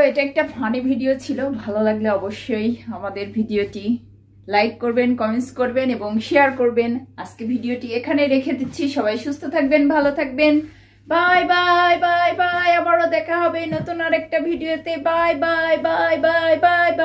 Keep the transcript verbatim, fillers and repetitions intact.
এটা একটা funny video ছিল, ভালো লাগলে অবশ্যই আমাদের ভিডিওটি লাইক করবেন, কমেন্টস করবেন এবং শেয়ার করবেন। আজকে ভিডিওটি এখানে রেখে দিচ্ছি। সবাই সুস্থ থাকবেন, ভালো থাকবেন। Bye bye bye bye. আবারও দেখা হবে নতুন আরেকটা ভিডিওতে। Bye bye bye bye by.